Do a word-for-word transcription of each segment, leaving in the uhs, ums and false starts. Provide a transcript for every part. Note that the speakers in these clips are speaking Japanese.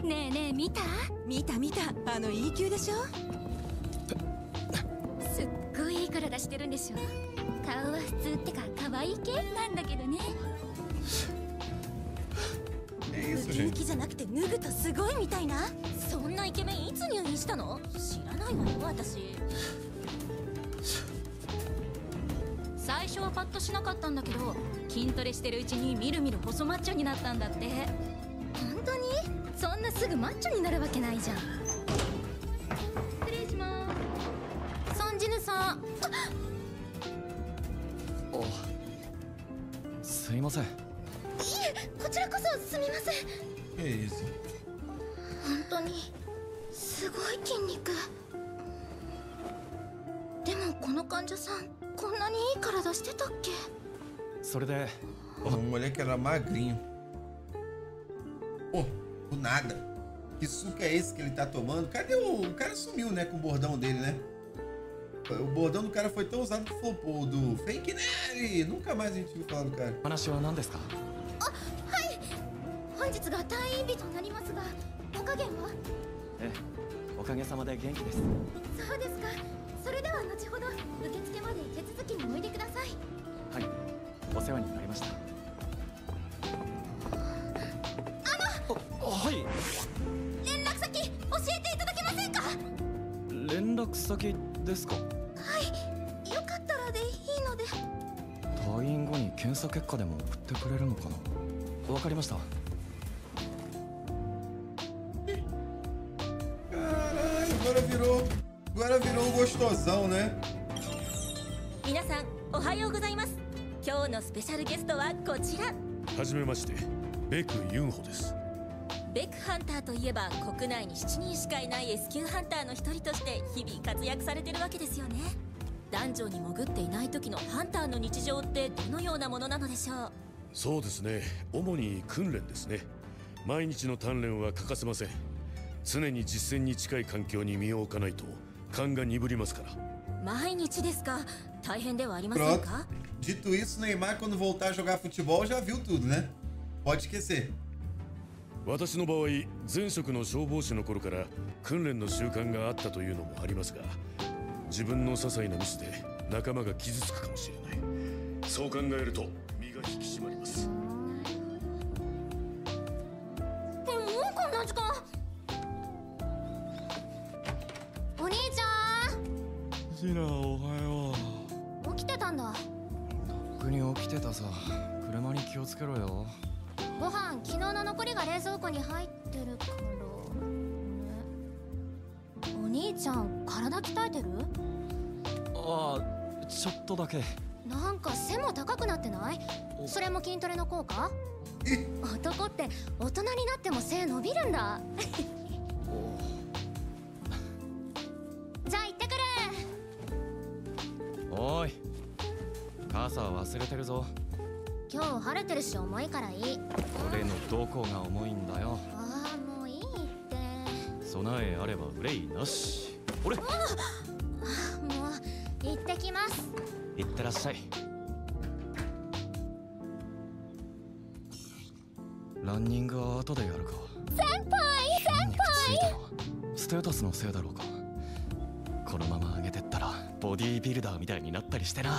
ねえねえ、見た見た見た、あの E 級でしょ。 すっごいいい体してるんでしょ。顔は普通ってか可愛い系なんだけどね。 ウキウキじゃなくて脱ぐとすごいみたいな。 そんなイケメンいつ入院したの？知らないわよ私。最初はパッとしなかったんだけど、筋トレしてるうちにみるみる細マッチョになったんだって。本当に？そんなすぐマッチョになるわけないじゃん。失礼します。ソンジヌさん。 あ、すいません。 いえ、こちらこそすみません。 Que isso? 本当にすごい筋肉。でもこの患者さんこんなにいい体してたっけ？ それで、 Uma mulher que era magrinho. Pô, do nada. Que suco é esse que ele tá tomando? Cadê o... O cara sumiu, né, com o bordão dele, né? O bordão do cara foi tão usado que flopou. Do Fake Nery. Nunca mais a gente viu falar do cara. 話は何ですか？ あ、はい。本日が退院日となりますが、お加減は？ ええ、おかげさまで元気です。 そうですか。それでは後ほど受付まで手続きにおいでください。 はい、お世話になりました。あの、はい。 連絡先教えていただけませんか？ 連絡先ですか？ はい、よかったらでいいので。 退院後に検査結果でも送ってくれるのかな。わかりました。 Caralho, agora virou... Agora virou um gostosão, né? 皆さんおはようございます。今日のスペシャルゲストはこちら。 はじめまして、ベク・ユンホです。 ベクハンターといえば国内にしちにんしかいない S 級ハンターの一人として日々活躍されてるわけですよね。ダンジョンに潜っていない時のハンターの日常ってどのようなものなのでしょう？ そうですね、主に訓練ですね。毎日の鍛錬は欠かせません。常に実践に近い環境に身を置かないと勘が鈍りますから。 毎日ですか。大変ではありません Pronto. か？ Dito isso, Neymar, quando voltar a jogar futebol, já viu tudo, né? Pode esquecer. 私の場合、前職の消防士の頃から訓練の習慣があったというのもありますが、自分の些細なミスで仲間が傷つくかもしれない。そう考えると身が引き締まります。 でももうこんな時間。お兄ちゃん。 シナ、おはよ起きてたんだ。 う。とっくに起きてたさ。車に気をつけろよ。 ご飯昨日の残りが冷蔵庫に入ってるから、ね、お兄ちゃん体鍛えてる？ ああ、ちょっとだけ。 なんか背も高くなってない？それも筋トレの効果？男って大人になっても背伸びるんだ。じゃあ行ってくる。 おい、傘忘れてるぞ。 今日晴れてるし重いからいい。 俺のどこが重いんだよ。 ああ、もういいって。 備えあれば憂いなし。俺、 ああ、もう行ってきます。 いってらっしゃい。ランニングは後でやるか。 先輩先輩。 ステータスのせいだろうか。このまま上げてったらボディービルダーみたいになったりしてな。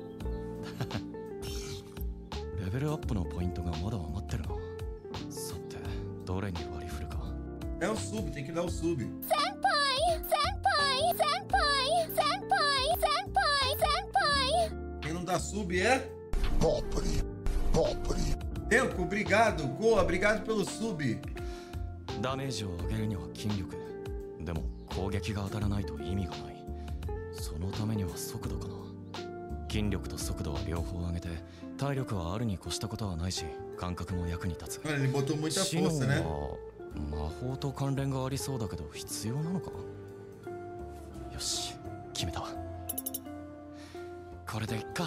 レベルアップのポイントがまだ余ってるな。さて、どれに割り振るか。 É o sub, tem que dar o sub. 先輩先輩先輩先輩先輩先輩。 Quem não dá sub é... Pobre, pobre. Tempo, obrigado. Goa, obrigado pelo sub. ダメージを上げるには筋力。でも攻撃が当たらないと意味がない。そのためには速度かな。筋力と速度は両方上げて、体力はあるに越したことはないし、感覚も役に立つ。 Ele botou muita força, né? 魔法と関連がありそうだけど必要なのか？よし、決めた。これでいっか。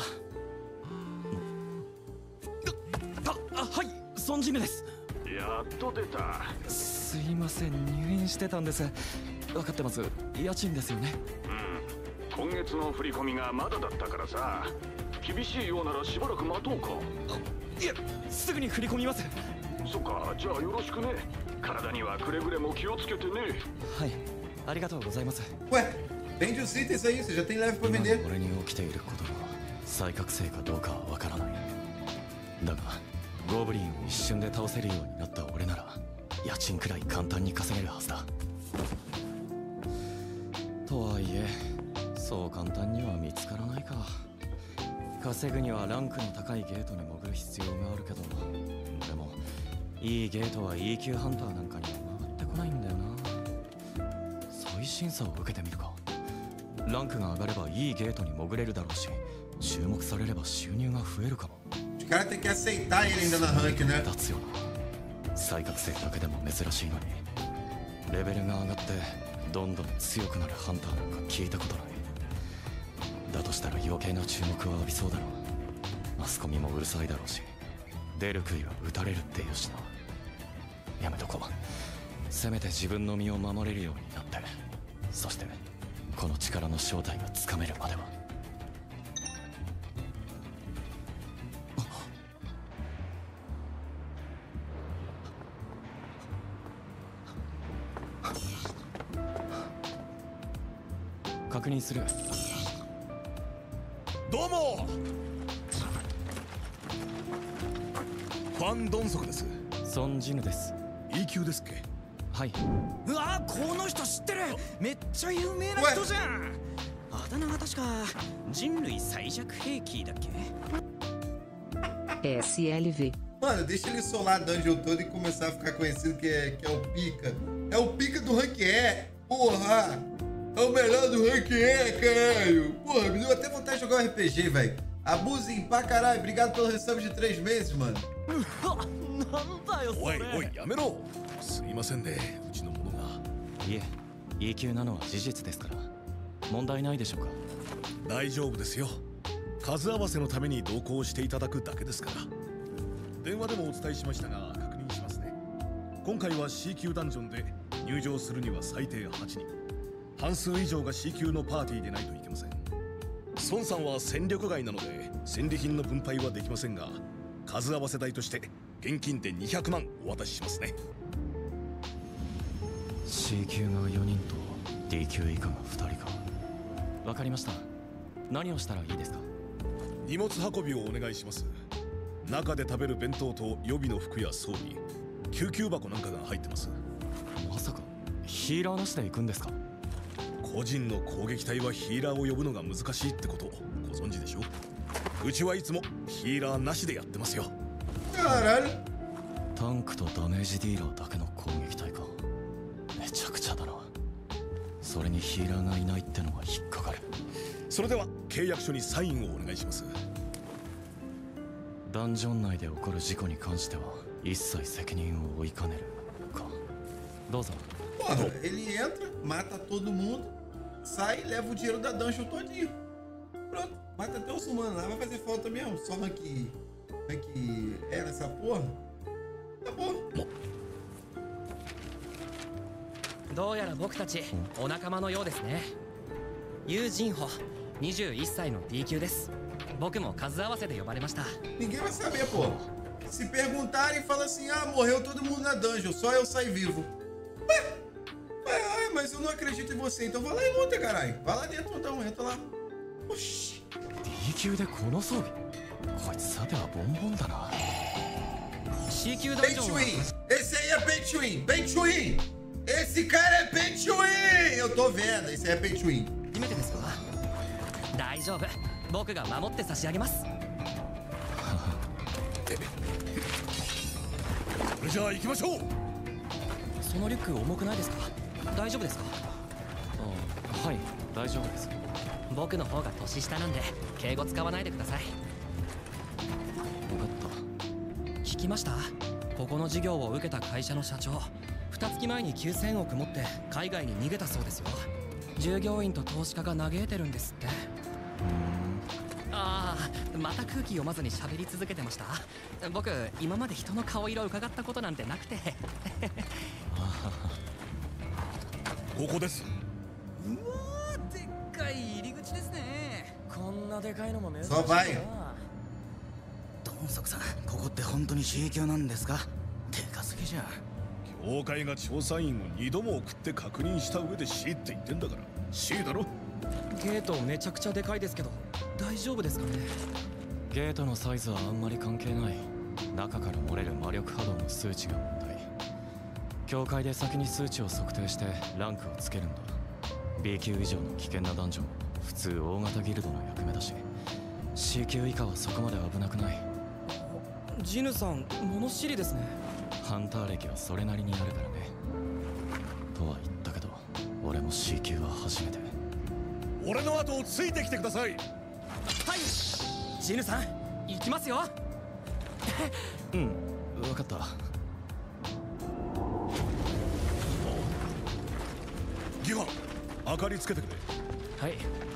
あ、あ、はい、ソンジヌです。 やっと出た。 すいません、入院してたんです。分かってます。家賃ですよね。 うん、今月の振り込みがまだだったからさ。厳しいようならしばらく待とうか。 いや、すぐに振り込みます。 そっか、じゃあよろしくね。体にはくれぐれも気をつけてね。 はい、ありがとうございます。 Ué, vende os itens aí, você já tem leve pra 今 vender. の俺に起きていることが再覚醒かどうかはわからない。だがゴブリンを一瞬で倒せるようになった俺なら家賃くらい簡単に稼げるはずだ。とはいえそう簡単には見つからないか。稼ぐにはランクの高いゲートに潜る必要があるけど、でもいいゲートは イーキュー ハンターなんかには回ってこないんだよな。再審査を受けてみるか。ランクが上がればいいゲートに潜れるだろうし、注目されれば収入が増えるかも。 Os caras têm que aceitar ele ainda na rank, né? 立つよな。再覚醒だけでも珍しいのに、レベルが上がってどんどん強くなるハンターなんか聞いたことない。だとしたら余計な注目を浴びそうだろう。マスコミもうるさいだろうし、出る杭は打たれるっていうしな。やめとこう。せめて自分の身を守れるようになって、そしてこの力の正体がつかめるまでは。確認する。 どうも、ファン・ドンソクです。 ソン・ジヌです。 イーキュー ですっけ。 はい。 うわ、この人知ってる。めっちゃ有名な人じゃん。あだ名が確か人類最弱兵器だっけ。 エスエルブイ。 Mano, deixa ele solar a dungeon toda e começar a ficar conhecido que é, que é o pica. É o pica do rank E. Porra! É o melhor do rank E, caralho. Porra, me deu até vontade de jogar um R P G, velho. Abusem pra caralho. Obrigado pelo resub de três meses, mano. なんだよそれ。 おいおい、やめろ。すいませんね、うちの者が。 いえ、イーキュー なのは事実ですから問題ないでしょうか。 大丈夫ですよ。数合わせのために同行していただくだけですから。電話でもお伝えしましたが確認しますね。今回は シー 級ダンジョンで入場するには最低はちにん、半数以上が シー 級のパーティーでないといけません。孫さんは戦力外なので戦利品の分配はできませんが、数合わせ代として現金でにひゃくまんお渡ししますね。 シー 級がよにんと ディー 級以下がふたりか。わかりました。何をしたらいいですか。 荷物運びをお願いします。中で食べる弁当と予備の服や装備、救急箱なんかが入ってます。 まさかヒーラーなしで行くんですか。 個人の攻撃隊はヒーラーを呼ぶのが難しいってことご存知でしょ。うちはいつもヒーラーなしでやってますよ。 Caralho. タンクとダメージディーラーだけの攻撃隊か。めちゃくちゃだな。それにヒーラーがいないってのが引っかかる。 それでは契約書にサインをお願いします。 ダンジョン内で起こる事故に関しては一切責任を負いかねるか。どうぞ。 Porra, ele entra, mata todo mundo, sai e leva o dinheiro da dungeon todinho. Pronto, mata até os humanos lá, vai fazer falta mesmo. Só rank, rank é nessa porra. Acabou. どうやら僕たちお仲間のようですね。ユージンホ、にじゅういっさいの ディー 級です。僕も数合わせで呼ばれました。 Ninguém vai saber, pô. Se perguntarem, fala assim: ah, morreu todo mundo na dungeon, só eu saí vivo. Ué? Ué, mas eu não acredito em você, então vai lá e luta, caralho. Vai lá dentro então, entra lá. Oxi. ディー 級でこの装備。こいつさてはボンボンだな。 シー 級ダン Pay ジョ to ンは win. Esse aí é pay to win. Pay to win. Esse cara é pay to win. Eu tô vendo, esse aí é pay to win. 初めてですか。大丈夫、僕が守って差し上げます。 それじゃあ行きましょう。 そのリュック重くないですか。大丈夫ですか。 あ、はい、大丈夫です。 僕の方が年下なんで敬語使わないでください。 分かった。 聞きました。ここの事業を受けた会社の社長、二月前にきゅうせんおく持って海外に逃げたそうですよ。従業員と投資家が嘆いてるんですって。ああ、また空気読まずに喋り続けてました。僕今まで人の顔色を伺ったことなんてなくて。 ここです。 うわー、でっかい入り口ですね。こんなでかいのも珍しいな。 Só vai. ドンソクさん、ここって本当に シー 級なんですかって。 かすぎじゃん。 教会が調査員をにども送って確認した上で C って言ってんだから C だろ。 ゲートめちゃくちゃでかいですけど大丈夫ですかね。 ゲートのサイズはあんまり関係ない。中から漏れる魔力波動の数値が問題。教会で先に数値を測定してランクをつけるんだ。 B 級以上の危険なダンジョンは普通大型ギルドの役目だし、 C 級以下はそこまで危なくない。 ジヌさん物知りですね。 ハンター歴はそれなりにあるからね。とは言ったけど俺も C 級は初めて。 俺の後をついてきてください。 はい、ジヌさん行きますよ。 うん、分かった。 ギガン、明かりつけてくれ。 はい。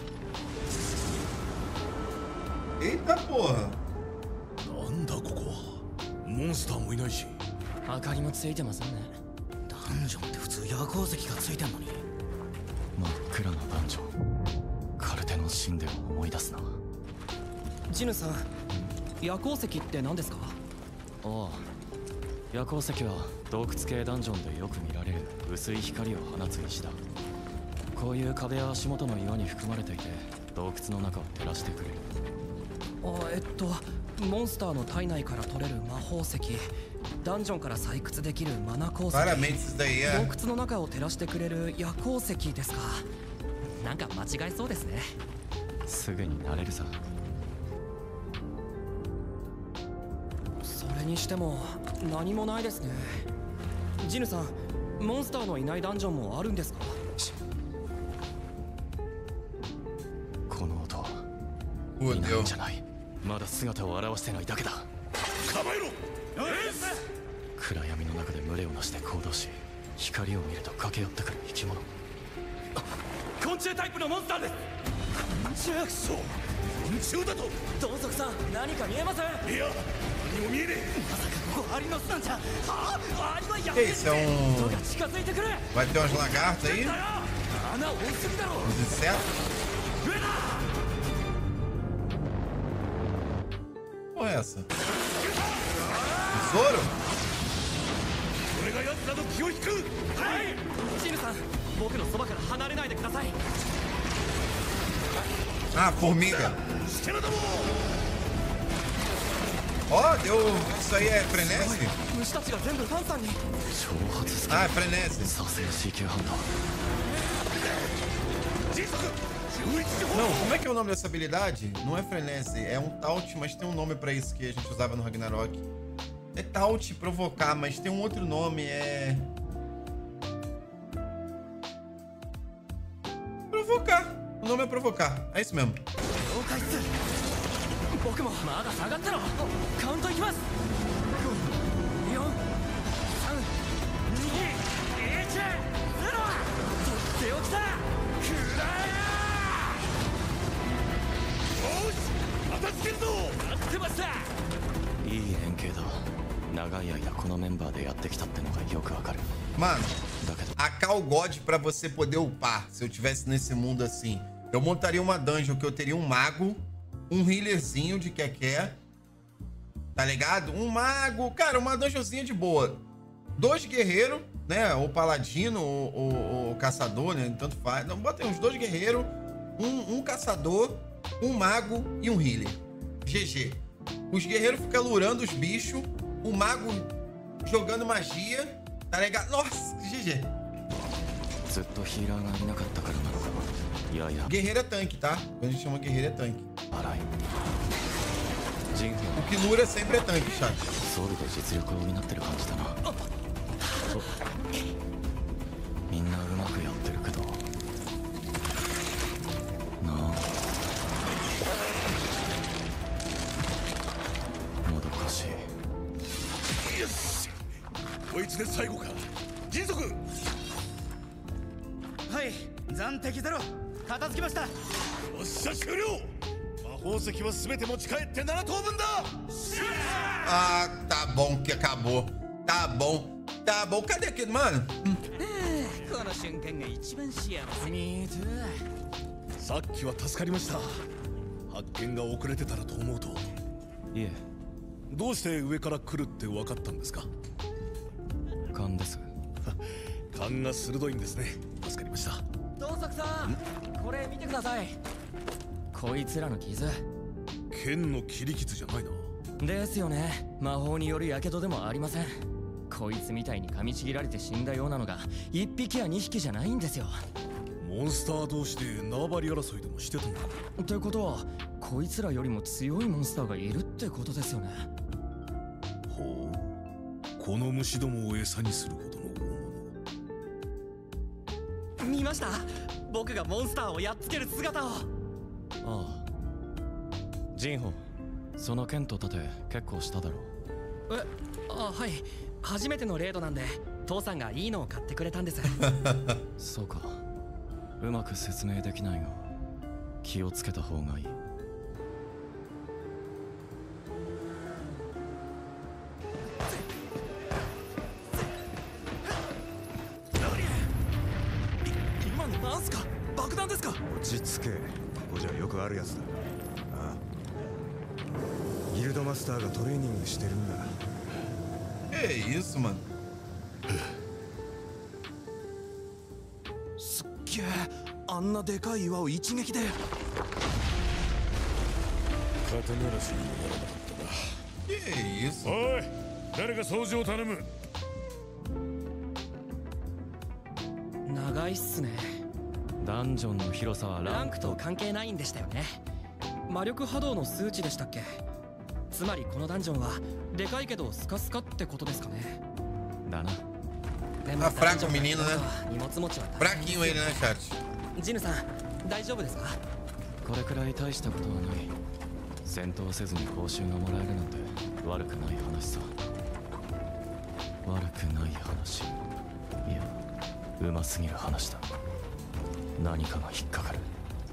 Eita porra! なんだここは。モンスターもいないし。 明かりもついてませんね。 ダンジョンって普通夜光石がついてんのに。 真っ暗なダンジョン。カルテの神殿を思い出すな。 ジヌさん、夜光石って何ですか？ ああ、夜光石は洞窟系ダンジョンでよく見られる薄い光を放つ石だ。こういう壁や足元の岩に含まれていて洞窟の中を照らしてくれる。 あ、えっとモンスターの体内から取れる魔法石、ダンジョンから採掘できるマナ鉱石、 Claramente isso daí é. 洞窟の中を照らしてくれる夜光石ですか。なんか間違えそうですね。 すぐに慣れるさ。 それにしても何もないですね。ジヌさん、モンスターのいないダンジョンもあるんですか？ この音は Pô, いないん deu. じゃない。まだ姿を現してないだけだ。 構えろ。 暗闇の中で群れをなして行動し、光を見ると駆け寄ってくる生き物。 昆虫タイプのモンスターです。 ジャクソン、昆虫だと。 ドンソクさん、何か見えません？ いや、何も見えねまさかここアリの巣なんじゃ。はあ、アリはや Que べえ。 isso? É um. 人が近づいてくる。 Vai ter umas lagartas aí? 穴多すぎだろ。 Uns insetos? Qual é essa? Tesouro? 俺が奴らの気を引く。 はい、ジヌさん、僕のそばから離れないでください。 Ah, formiga. 力だもん。 Ó, deu. Isso aí é frenesi? 虫たちが全部ファンさんに。 挑発スキル。 Ah, é frenesi. さすが C 級ハンター。 Não, como é que é o nome dessa habilidade? Não é frenesi, é um taunt, mas tem um nome pra isso que a gente usava no Ragnarok. É taunt, provocar, mas tem um outro nome, é... Provocar. O nome é provocar, é isso mesmo. 了解っす。僕もまだ下がったろ。カウントいきます。ご、よん、さん、に、いち、ゼロ。とっておきだ。くらえ。 よし、片付けるぞ。 待ってました。 いい連携だ。長い間このメンバーでやってきたってのがよくわかる。 Mano, だけど a Cal God pra você poder upar, se eu tivesse nesse mundo assim, eu montaria uma dungeon que eu teria um mago, um healerzinho de quequer, tá ligado? Um mago, cara, uma dungeonzinha de boa. Dois guerreiros, né? Ou paladino, ou, ou, ou caçador, né? Tanto faz. Não, bota aí uns dois guerreiros, um, um caçador, um mago e um healer. G G. Os guerreiros ficam lurando os bichos, o mago jogando magia, tá ligado? Nossa, G G. ずっとヒーラーがいなかったからなのか。いやいや。 Guerreiro é tanque, tá? Quando a gente chama guerreiro é tanque. 荒い。人 O que lura sempre é tanque, chat. 装備で実力を補ってる感じだな。みんなうまくやってるけどなあ。もどかしい。 よし、こいつで最後か。迅速。 はい、残敵ゼロ。片付きました。 よっしゃ、終了。魔法石は全て持ち帰ってなな等分だ。 Ah, tá bom que acabou. Tá bom. Tá bom. Cadê aquele, mano? この瞬間が一番幸せ。 Me too。 さっきは助かりました。発見が遅れてたらと思うと。 いえ、 どうして上から来るって分かったんですか？ 感です。 勘が鋭いんですね。助かりました。 盗作さん、これ見てください。こいつらの傷。 剣の切り傷じゃないな。 ですよね。魔法による火傷でもありません。こいつみたいに噛みちぎられて死んだようなのがいっぴきやにひきじゃないんですよ。 モンスター同士で縄張り争いでもしてたのか。 ってことはこいつらよりも強いモンスターがいるってことですよね。 ほう、この虫どもを餌にするほどの大物。 見ました、僕がモンスターをやっつける姿を。 ああ、ジンホ、その剣と盾結構しただろう。 え、あ、はい、初めてのレードなんで父さんがいいのを買ってくれたんです。 そうか、うまく説明できないが気をつけた方がいい。 今のなんすか？爆弾ですか？ 落ち着け。ここじゃよくあるやつだ。ああ、ギルドマスターがトレーニングしてるんだ。 Que isso, mano? すっげえ、あんなでかい岩を一撃で。 肩慣らしにもならなかったな。 Que isso? おい、誰か掃除を頼む。 長いっすね。 ダンジョンの広さはランクランクとと関係ないんでしたよね。魔力波動の数値でしたっけ？つまりこのダンジョンはでかいけどスカスカってことですかね。 だな。 で Ah, fraco ダンジョン menino, né? 荷物持ちは大変 Fraquinho ele, né, chat? ジヌさん、大丈夫ですか？ これくらい大したことはない。戦闘せずに報酬がもらえるなんて悪くない話さ。悪くない話、いや、うますぎる話だ。何かが引っかかる。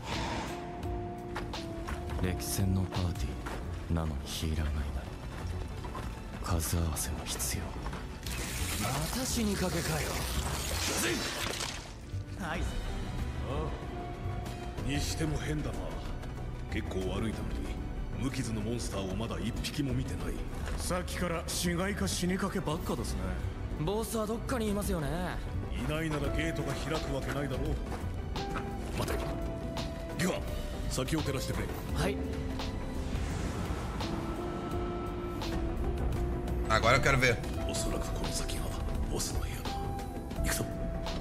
歴戦のパーティーなのにヒーラーがいない。数合わせも必要。 私にかけかよ。 はい。 にしても変だな。結構歩いたのに無傷のモンスターをまだ一匹も見てない。 さっきから死骸か死にかけばっかですね。 ボスはどっかにいますよね。 いないならゲートが開くわけないだろう。待て、ギワ、先を照らしてくれ。 はい。 Agora eu quero ver. おそらくこの先がボスの部屋だ。行くぞ。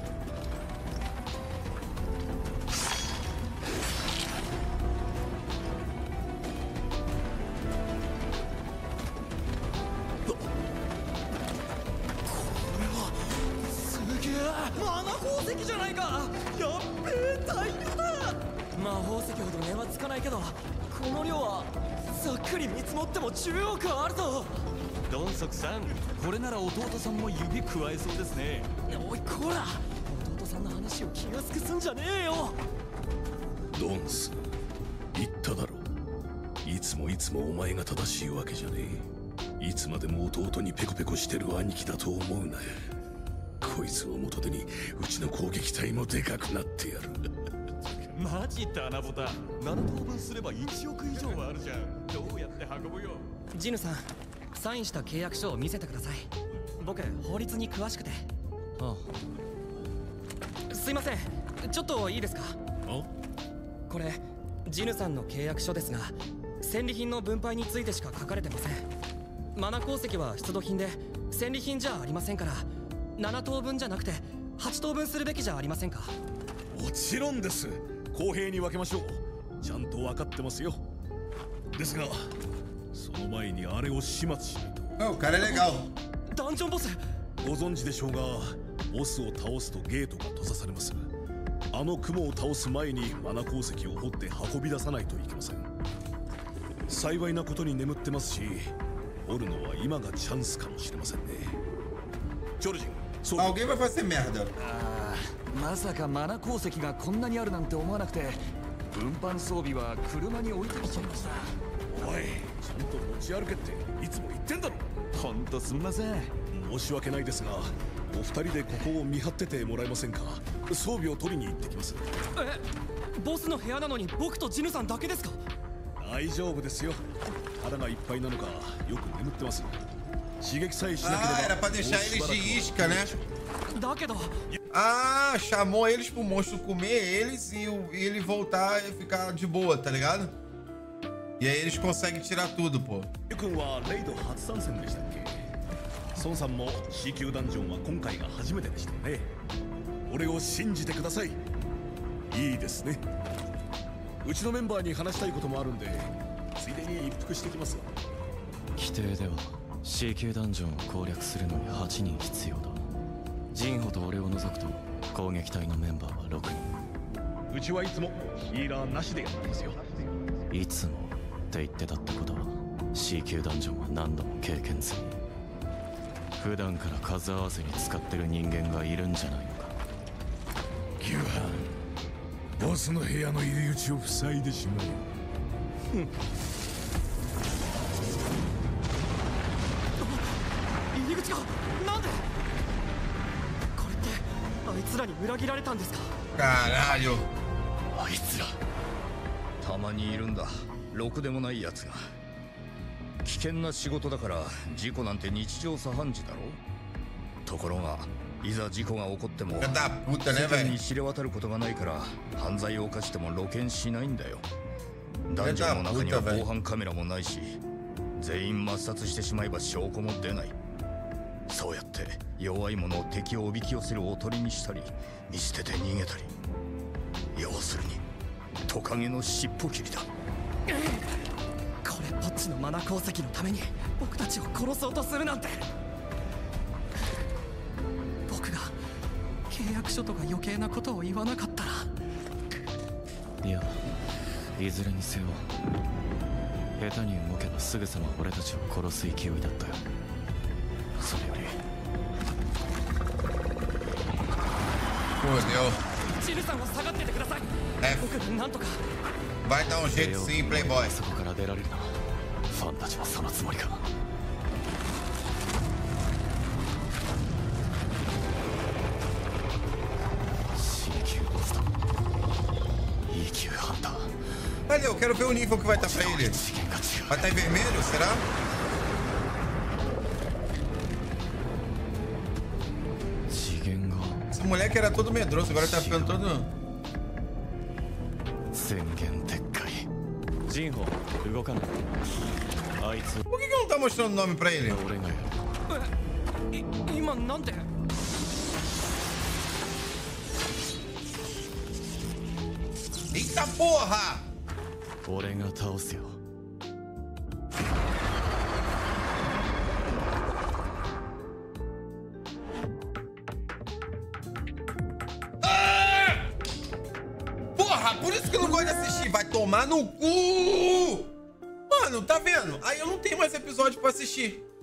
マナ鉱石じゃないか。やっべえ、大量だ。魔法石ほど値はつかないけど、この量はざっくり見積もってもじゅうおくあるぞ。 ドンソクさん、これなら弟さんも指くわえそうですね。 おいこら、弟さんの話を気安くすんじゃねえよ。 ドンス、言っただろ。いつもいつもお前が正しいわけじゃねえ。いつまでも弟にペコペコしてる兄貴だと思うな。こいつを元手にうちの攻撃隊もでかくなってやる。 マジって穴ボタンなな等分すればいちおく以上はあるじゃん。どうやって運ぶよ。 ジヌさん、サインした契約書を見せてください。僕法律に詳しくて。 ああ、すいません、ちょっといいですか？ あ、 これジヌさんの契約書ですが、戦利品の分配についてしか書かれてません。マナ鉱石は出土品で戦利品じゃありませんから、なな等分じゃなくてはち等分するべきじゃありませんか？ もちろんです。公平に分けましょう。ちゃんと分かってますよ。ですがその前にあれを始末しないと。 Oh, o cara é legal. ダンジョンボス。 ご存知でしょうが、ボスを倒すとゲートが閉ざされます。あの雲を倒す前にマナ鉱石を掘って運び出さないといけません。幸いなことに眠ってますし、掘るのは今がチャンスかもしれませんね。チョルジン、そう。 Alguém vai fazer merda. ああ、まさかマナ鉱石がこんなにあるなんて思わなくて、運搬装備は車に置いてきちゃいました。 おい、ちゃんと持ち歩けっていつも言ってんだろ。 ほんとすんません。 申し訳ないですが、お二人でここを見張っててもらえませんか。装備を取りに行ってきます。 え、ボスの部屋なのに僕とジヌさんだけですか？ 大丈夫ですよ。腹がいっぱいなのかよく眠ってます。 刺激さえしなければ Ah, era pra deixar eles de isca, né? だけど Ah, chamou eles pro monstro comer eles e, o, e ele voltar e ficar de boa, tá ligado? E aí eles conseguem tirar tudo, pô. 君はレイド初参戦でしたっけ？孫さんも C 級ダンジョンは今回が初めてでしたよね。俺を信じてください。いいですね。うちのメンバーに話したいこともあるんで、ついでに一服してきますよ。 規定では C 級ダンジョンを攻略するのにはちにん必要だ。ジンホと俺を除くと攻撃隊のメンバーはろくにん。 うちはいつもヒーラーなしでやってますよ。 いつもって言ってたってことは C 級ダンジョンは何度も経験済み。普段から数合わせに使ってる人間がいるんじゃないのか。 キュアン、ボスの部屋の入り口を塞いでしまえ。 入り口がなんで？これってあいつらに裏切られたんですか？ Caralho. あいつらたまにいるんだ、ろくでもないやつが。危険な仕事だから事故なんて日常茶飯事だろ。ところがいざ事故が起こっても世間に知れ渡ることがないから犯罪を犯しても露見しないんだよ。ダンジョンの中には防犯カメラもないし、全員抹殺してしまえば証拠も出ない。そうやって弱い者を敵をおびき寄せるおとりにしたり見捨てて逃げたり、要するにトカゲの尻尾切りだ。 これっぽっちのマナ鉱石のために僕たちを殺そうとするなんて。僕が契約書とか余計なことを言わなかったら。 いや、いずれにせよ下手に動けばすぐさま俺たちを殺す勢いだったよ。それより Fodeu. チルさんは下がっててください。 F. 僕がなんとか。 Vai dar um jeito sim, Playboy. そこから出られるな。ファンたちはそのつもりか。C 級ボスと E 級ハンター。 Olha, eu quero ver o nível que vai estar pra ele. Vai estar em vermelho, será? Esse moleque era todo medroso, agora tá ficando todo. Por que que não tá mostrando o nome pra ele? Eita porra! Por isso que eu não gosto de assistir. Vai tomar no cu! Mano, tá vendo? Aí eu não tenho mais episódio pra assistir.